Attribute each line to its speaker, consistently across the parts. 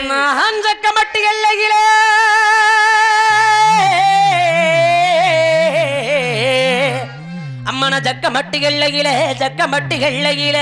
Speaker 1: அஞ்சக்கமட்டி எல்லையிலே அம்மன ஜக்கமட்டி எல்லையிலே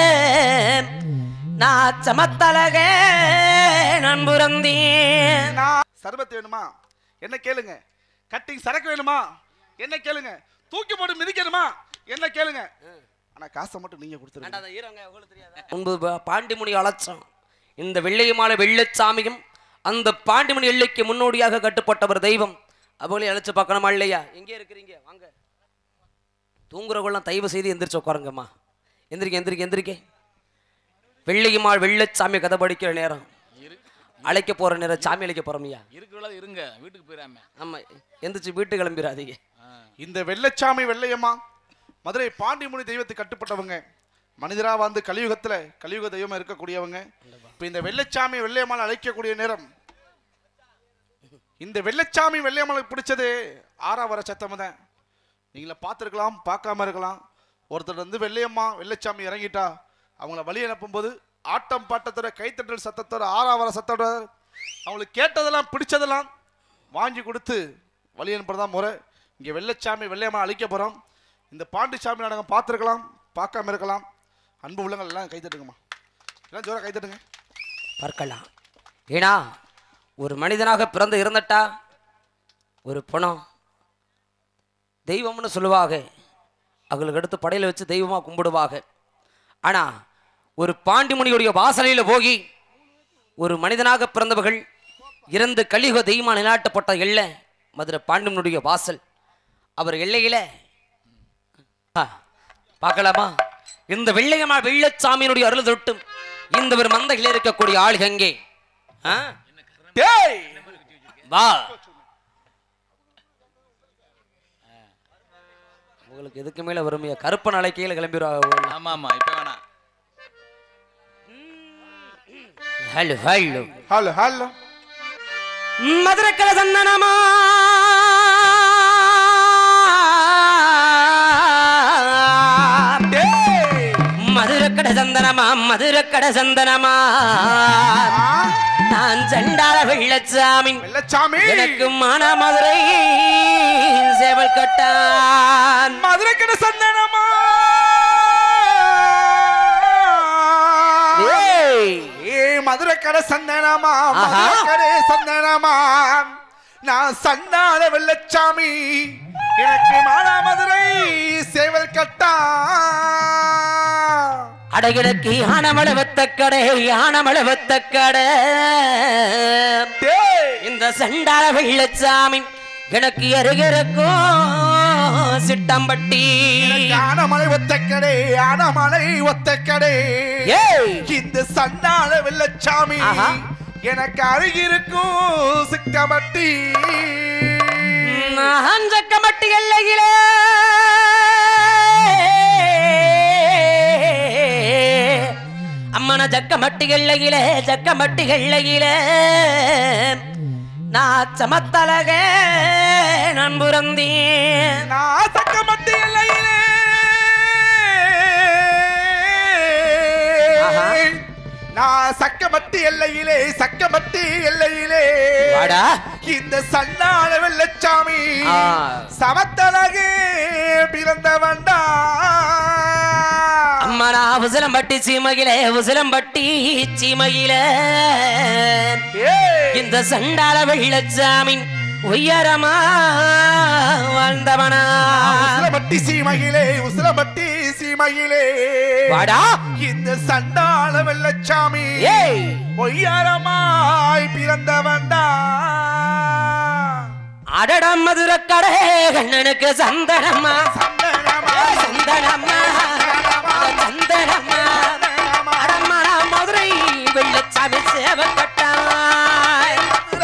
Speaker 1: நான் சமத்தலக நண்புரந்தி.
Speaker 2: சர்பத் வேணுமா என்ன கேளுங்க, கட்டிங் சரக்கு வேணுமா என்ன கேளுங்க, தூக்கி போட்டு மிதிக்கணுமா என்ன கேளுங்க, ஆனா காசை மட்டும் நீங்க கொடுத்துருங்க.
Speaker 1: முன்பு பாண்டிமுனி அலட்சம் இந்த வெள்ளையமால வெள்ளச்சாமியும் அந்த பாண்டிமுனி எல்லைக்கு முன்னோடியாக கட்டுப்பட்டவர் தெய்வம். அவங்களே அழைச்சு பார்க்கணுமா இல்லையா? எங்கே இருக்கிறீங்க? வாங்க. தூங்குறவங்களாம் தயவு செய்து எந்திரிச்சு உட்காருங்கம்மா. எந்திரிக்க. வெள்ளையமாள் வெள்ளச்சாமி கதை படிக்கிற நேரம், அழைக்க போற நேரம், சாமி அழைக்க போறோம்யா.
Speaker 3: இருங்க வீட்டுக்கு போயிடாம.
Speaker 1: ஆமா, எந்திரிச்சு வீட்டு கிளம்பிடாதீங்க.
Speaker 2: இந்த வெள்ளச்சாமி வெள்ளையம்மா மதுரை பாண்டிமுனி தெய்வத்துக்கு கட்டுப்பட்டவங்க. மனிதரா வந்து கலியுக தெய்வமா இருக்கக்கூடியவங்க. இப்ப இந்த வெள்ளச்சாமி வெள்ளையம்மாள் அழைக்கக்கூடிய நேரம், இந்த வெள்ளச்சாமி வெள்ளையம்மாளுக்கு பிடிச்சது ஆறாவர சத்தம் தான். நீங்கள பார்த்துருக்கலாம், பார்க்காம இருக்கலாம். ஒருத்தர் வந்து வெள்ளையம்மா வெள்ளச்சாமி இறங்கிட்டா அவங்கள வழி அனுப்பும்போது ஆட்டம் பாட்டத்தோட கைத்தட்டல் சத்தத்தோட ஆறாவர சத்தோட அவங்களுக்கு கேட்டதெல்லாம் பிடிச்சதெல்லாம் வாங்கி கொடுத்து வழி அனுப்புறதான் முறை. இங்கே வெள்ளச்சாமி வெள்ளையம்மா அழிக்க போகிறோம். இந்த பாண்டிச்சாமி நாடகம் பார்த்துருக்கலாம், பார்க்காம இருக்கலாம். அன்பு உள்ளங்கள் எல்லாம் கைத்தட்டுங்கம்மா, எல்லாம் ஜோரா கைத்தட்டுங்க.
Speaker 1: பார்க்கலாம். ஏன்னா ஒரு மனிதனாக பிறந்து இருந்துட்டா ஒரு பணம் தெய்வம்னு சொல்லுவாங்க. அவங்களுக்கு எடுத்து படையில வச்சு தெய்வமாக கும்பிடுவாங்க. ஆனால் ஒரு பாண்டிமுனியுடைய வாசலையில் போகி ஒரு மனிதனாக பிறந்தவர்கள் இறந்து கலியுக தெய்வமாக நிலாட்டப்பட்ட எல்லை மதுரை பாண்டிமுனியுடைய வாசல். அவர் எல்லையில பார்க்கலாமா? இந்த வெள்ளையம்மா வெள்ளச்சாமியினுடைய அருள் தொட்டும் இந்த ஒரு மந்தையில் இருக்கக்கூடிய ஆளுகங்கே வா. உங்களுக்கு எதுக்கு மேல வறுமையா கருப்பன் அழைக்கையில் கிளம்பிடுவாங்க.
Speaker 3: ஆமா இப்ப வேணாம்.
Speaker 2: ஹலோ
Speaker 1: மதுரக்கல சந்தனமா மதுரக்கட சந்தனமா நான் சண்டாள வெள்ளச்சாமி எனக்கு மான மதுரை சேவல் கட்டான்.
Speaker 2: மதுரக்கட சந்தனமா மதுரக்கட சந்தனமா சந்தனமா நான் சண்டாள வெள்ளச்சாமி எனக்கு மான மதுரை சேவல் கட்டான்.
Speaker 1: அடகிடக்கு யானமளவத்தக்கடை இந்த சண்டாள வெள்ளச்சாமி எனக்கு அருகிருக்கும் சிட்டம்பட்டி
Speaker 2: யானமலை ஒத்தக்கடை இந்த சண்டாள வெள்ளச்சாமி எனக்கு அருகிருக்கும் சிட்டம்பட்டி.
Speaker 1: அஞ்சக்கமட்டி எல்லையிலே அம்மன ஜக்கமட்டி எல்லையிலே நான் சமத்தலக நண்புரந்தி.
Speaker 2: நான் சக்கமட்டி எல்லையிலே நான் சக்கமட்டி எல்லையிலே இந்த சண்டாள வெள்ளச்சாமி சமத்தலகே பிறந்தவண்டா.
Speaker 1: அம்மனா உசிலம்பட்டி சீமையிலே இந்த சண்டாள வெள்ளச்சாமி உயரமா வாழ்ந்தவனா.
Speaker 2: உசிலம்பட்டி சீமையிலே
Speaker 1: வாடா
Speaker 2: இந்த சண்டாள வெள்ளச்சாமி ஒய்யாரமாய் பிறந்தவண்டா.
Speaker 1: அடடம் மதுரக்கடை கண்ணனுக்கு சந்தனம்மா அடமரா மதுரை வெள்ளச்சாமி சேவல் கட்டாய்.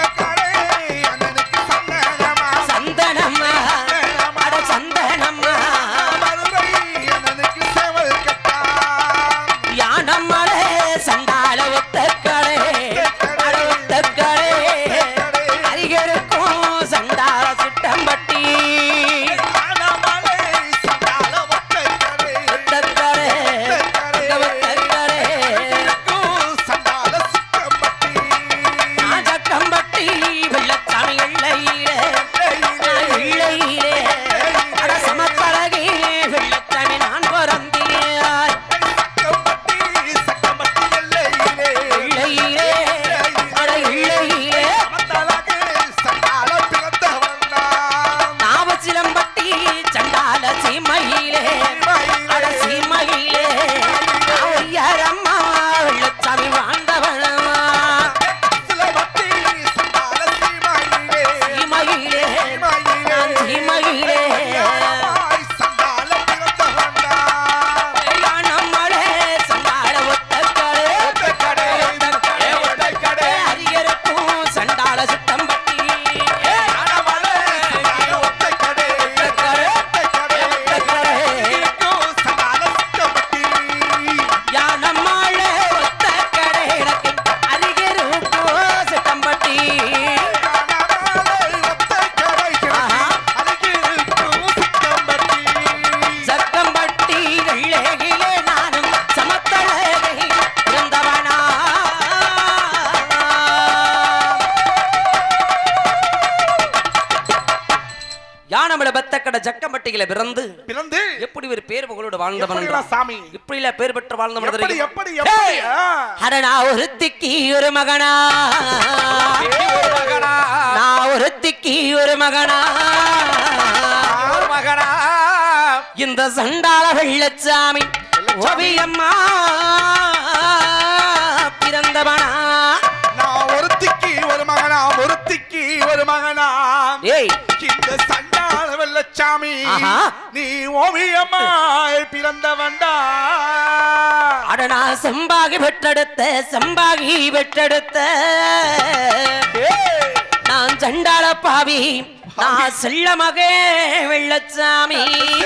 Speaker 1: சந்தனம்மா அட சந்தனம்மா யானம்மளே சண்டாள ஒத்தக்கடை அருகிருக்கும் சண்டாள சிட்டம்பட்டி. யானமலை பெத்தக்கட ஜக்கம்பட்டியில பிறந்து
Speaker 2: பிறந்து
Speaker 1: எப்படி ஒரு பேர் புகழோடு வாழ்ந்தவன்
Speaker 2: எப்படிடா சாமி
Speaker 1: இப்படி இல்ல பேர் பெற்று வாழ்ந்தவன்
Speaker 2: எப்படி
Speaker 1: தெரியுமா?
Speaker 2: எப்படி எப்படி
Speaker 1: அரணா ஒருத்திக்கு ஒரு மகனா நான் ஒருத்திக்கு ஒரு மகனா இந்த சண்டாள வெள்ளச்சாமி ஓவியம்மா பிறந்தவனா
Speaker 2: நான் ஒருத்திக்கு ஒரு மகனா ஒருத்திக்கு ஒரு மகனா
Speaker 1: ஏய்
Speaker 2: இந்த சண்டாள வெள்ளச்சாமி நீ ஓவியமாய் பிறந்தவன்டா
Speaker 1: அடனா செம்பாகி பெற்றெடுத்த நான் சண்டாள பாவி நான் செல்ல மகே வெள்ளச்சாமி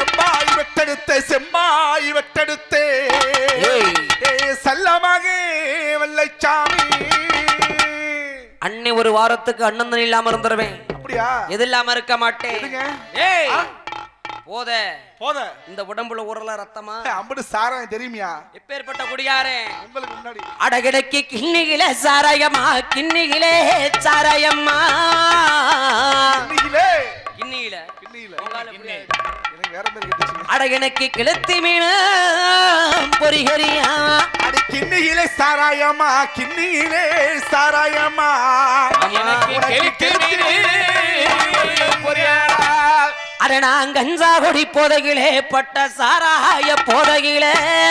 Speaker 2: செம்பாய் வெட்டெடுத்த செல்ல மகே வெள்ளச்சாமி
Speaker 1: அன்னை ஒரு வாரத்துக்கு அண்ணன் இல்லாம இருந்துருவேன்
Speaker 2: அப்படியா
Speaker 1: எது இல்லாம இருக்க மாட்டேன் ஏய் போத
Speaker 2: போத
Speaker 1: இந்த உடம்புல ஊறல ரத்தமா
Speaker 2: அம்படு சாராயம் தெரியுமியா
Speaker 1: எப்பேற்பட்ட குடியாரே
Speaker 2: உங்களுக்கு முன்னாடி
Speaker 1: அடகிடக்கி கிண்ணிகிலே சாராயம்மா கிண்ணிகிலே சாராயம்மா
Speaker 2: கிண்ணிகிலே
Speaker 1: கிண்ணிகில
Speaker 2: கிண்ணிகில
Speaker 1: கிண்ணி
Speaker 2: எனக்கு வேற மாதிரி கேட்டுச்சு
Speaker 1: அடகிடக்கி கிளத்தி மீன் பொரிகரியா
Speaker 2: அடி கிண்ணிகிலே சாராயம்மா கிண்ணிகிலே சாராயம்மா
Speaker 3: எனக்கு
Speaker 1: அட நான் கஞ்சா கொடி போதையிலே பட்ட சாராய போதையிலே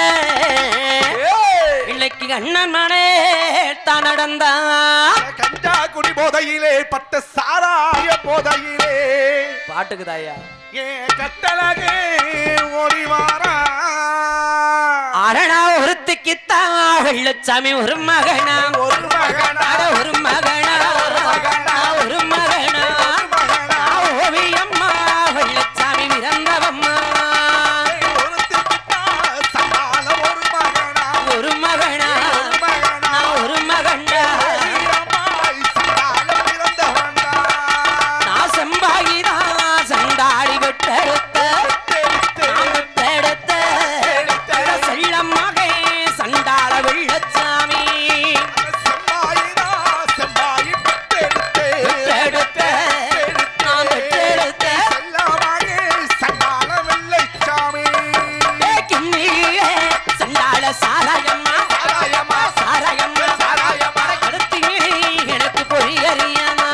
Speaker 1: இன்னைக்கு அண்ணன் மனே தான் நடந்தா
Speaker 2: கஞ்சா குடி போதையிலே பட்ட சாராய போதையிலே
Speaker 1: பாட்டுக்கு தாயா
Speaker 2: ஏ கட்டழகே ஓடி வாரா
Speaker 1: அரணா ஒருத்திக்குத்தான் வெள்ளச்சாமி ஒரு மகனா
Speaker 2: ஒரு மகனா
Speaker 1: ஒரு மகனா ஒரு மகனா ஓவியம்மா வெள்ளச்சாமி பிறந்தவம்மா ஒரு மகனா ஒரு மகண்டா நான் செம்பாகிதான் சண்டாடி விட்டெடுத்த செல்லம் மகே சண்டாள வெள்ளச்சாமி சாராயம்மா சாராயம்மா சாராயம்மா கருத்திலே எனக்கு பொறியறியாமா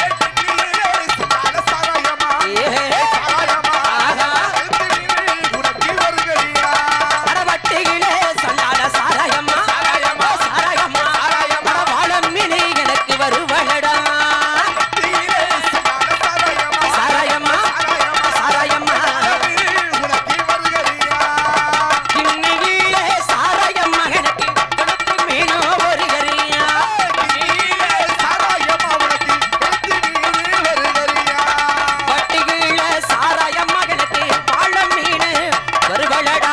Speaker 1: கடவட்டியிலே சண்டாள சாராயம்மா சாராயம்மா வாழம்மினே எனக்கு வருவலடா சாராயம்மா சாராயம்மா கிண்ணிகிலே சாராயம்மா எனக்கு கொடுத்து மீனோ பொறியறியா வட்டிகீழ சாராயம்மா எனக்கு வாழம் மீன் வருவலடா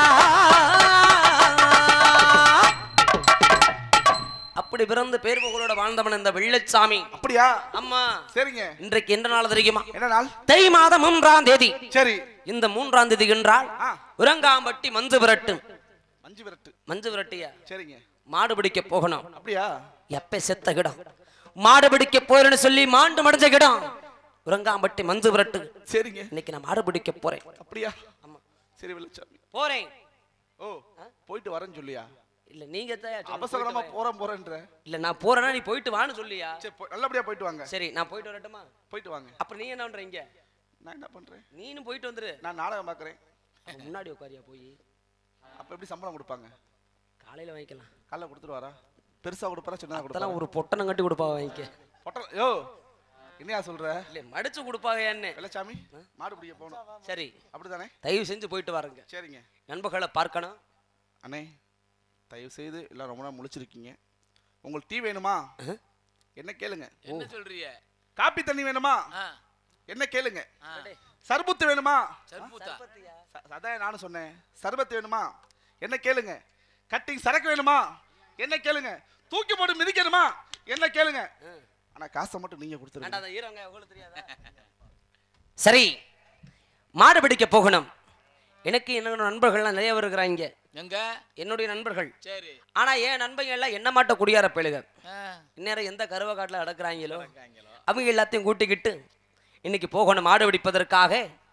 Speaker 1: அப்படி பிறந்து பேர் புகழோட வாழ்ந்தவன் இந்த வெள்ளச்சாமி
Speaker 2: அப்படியா
Speaker 1: அம்மா
Speaker 2: சரிங்க
Speaker 1: இன்றைக்கு என்ன நாள் தெரியுமா
Speaker 2: என்ன நாள்
Speaker 1: தை மாதம் 3ஆம் தேதி
Speaker 2: சரி
Speaker 1: இந்த 3ஆம் தேதி என்றால் உரங்காம்பட்டி மஞ்சு விரட்டு
Speaker 2: மஞ்சு விரட்டு
Speaker 1: மஞ்சு விரட்டியா
Speaker 2: சரிங்க
Speaker 1: மாடு பிடிக்க போகணும்
Speaker 2: அப்படியா
Speaker 1: எப்ப செத்த கிடம் மாடு பிடிக்க போறேன்னு சொல்லி மாண்டு மடிஞ்ச கிடம் உரங்காம்பட்டி மஞ்சு விரட்டு
Speaker 2: சரிங்க
Speaker 1: இன்னைக்கு நான் மாடு பிடிக்க போறேன்
Speaker 2: அப்படியா
Speaker 1: ஆமா
Speaker 2: சரி வெள்ளச்சாமி
Speaker 1: போறேன்
Speaker 2: ஓ போயிட்டு வரேன்னு சொல்லியா
Speaker 1: இல்ல நீங்க
Speaker 2: அவசரமா போறேன்ற
Speaker 1: இல்ல நான் போறேன்னா நீ போயிட்டு வான்னு சொல்லியா
Speaker 2: சரி நல்லபடியா போயிட்டு வாங்க
Speaker 1: சரி நான் போயிட்டு வரட்டுமா
Speaker 2: போயிட்டு வாங்க
Speaker 1: அப்புறம் நீ என்ன பண்றீங்க
Speaker 2: நான் என்ன பண்றேன்
Speaker 1: நீனும் போயிட்டு வந்துரு
Speaker 2: நான் நாடகம் பாக்குறேன்
Speaker 1: அப்ப முன்னாடி உட்காரியா போய்
Speaker 2: அப்ப எப்படி சம்பளம் கொடுப்பாங்க
Speaker 1: காலையில வாங்கிக்கலாம்
Speaker 2: காலைல கொடுத்துருவாரா பெருசா கொடுப்பாரா சின்னதா கொடுப்பாரா
Speaker 1: அதெல்லாம் ஒரு பொட்டனம் கட்டி கொடுப்பா வாங்கிக்க
Speaker 2: பொட்டல் யோ என்னையா சொல்ற
Speaker 1: இல்ல மடிச்சு கொடுப்பாங்கன்னு
Speaker 2: வெள்ளச்சாமி மாடு பிடிக்க போகணும்
Speaker 1: சரி
Speaker 2: அப்படிதானே
Speaker 1: தயவு செஞ்சு போயிட்டு வாருங்க
Speaker 2: சரிங்க
Speaker 1: நண்பர்களை பார்க்கணும்
Speaker 2: அண்ணே தயவு செய்து எல்லாம் ரொம்ப நாள் முழிச்சிருக்கீங்க உங்களுக்கு டீ வேணுமா என்ன கேளுங்க
Speaker 3: என்ன சொல்றீங்க
Speaker 2: காப்பி தண்ணி வேணுமா என்ன கேளுங்க சர்பத்து வேணுமா அதான் நானும் சொன்னேன் சர்பத்து வேணுமா என்ன கேளுங்க கட்டிங் சரக்கு வேணுமா என்ன கேளுங்க தூக்கி போட்டு மிதிக்கணுமா என்ன கேளுங்க ஆனா காசை மட்டும் நீங்க கொடுத்துருங்க
Speaker 1: சரி மாடு பிடிக்க போகணும் எனக்கு என்னோட நண்பர்கள்லாம் நிறைய இருக்கிறாங்க
Speaker 3: எங்க
Speaker 1: என்னுடைய நண்பர்கள்
Speaker 3: சரி
Speaker 1: ஆனா ஏன் நண்பங்க எல்லாம் என்ன மாட்ட குடியார பேளுக இந்நேரம் எந்த கருவ காட்டுல அடக்குறாங்களோ அவங்க எல்லாத்தையும் கூட்டிக்கிட்டு இன்னைக்கு போகணும் மாடு பிடிப்பதற்காக